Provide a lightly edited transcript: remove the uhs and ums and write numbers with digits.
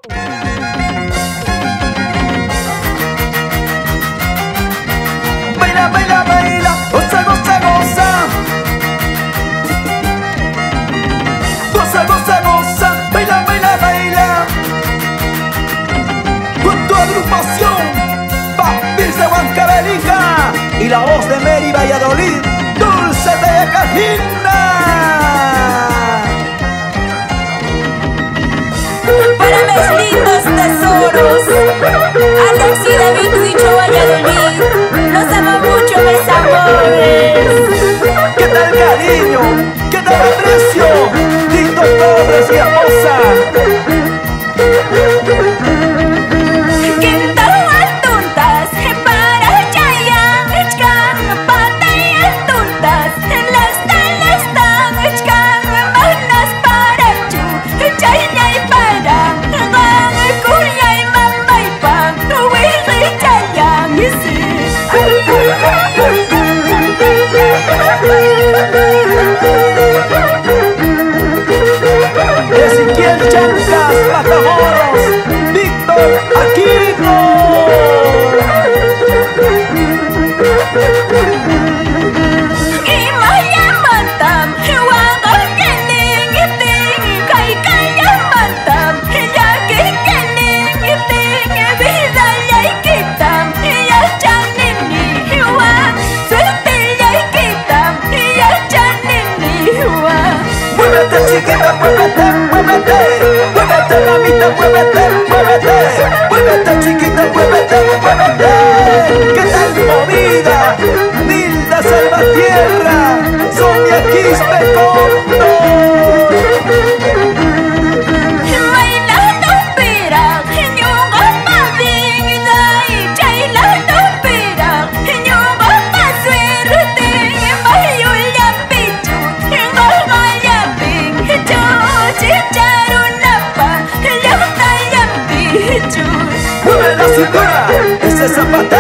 Baila, baila, baila, goza, goza, goza. Goza, goza, goza, baila, baila, baila. Con tu agrupación, Papis de Huancavelica y la voz de Mary Valladolid, Dulce de Cajina. Para mis lindos tesoros, Alex y David Huicho Valladolid, los amo mucho, mis amores. ¿Qué tal cariño? ¿Qué tal aprecio? Lindo pobres y esposa. Ezequiel Chancas, Matamoros, Víctor Aquino. Muévete chiquita, muévete, muévete. Muévete mamita, muévete, muévete. Muévete chiquita, muévete, muévete. ¿Qué tal movida? Nilda Salvatierra, Sonia Quispe Corto. Mueve la cintura, ese zapatero.